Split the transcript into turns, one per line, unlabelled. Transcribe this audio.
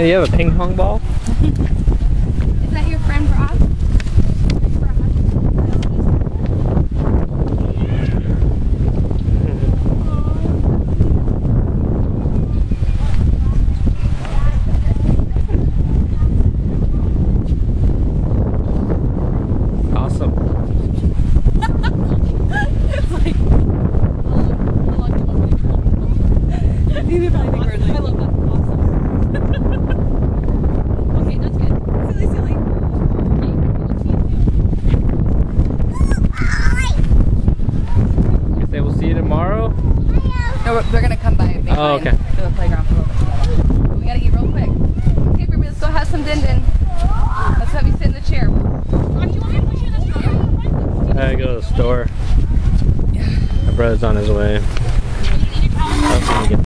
Hey, you have a ping pong ball?
Is that your friend Brock?
Awesome.
It's like, how long do you want me to I think probably think we're like, I love that. Awesome. Okay, that's good. Silly, silly.
Guess they will see you tomorrow?
No, we're gonna come by.
Oh, okay.
To the playground for a little bit. But we gotta eat real quick. Okay, baby, let's go have some din din. Let's have you sit in the chair. Do you want me to push you in the store?
I gotta go to the store.
Yeah.
My brother's on his way.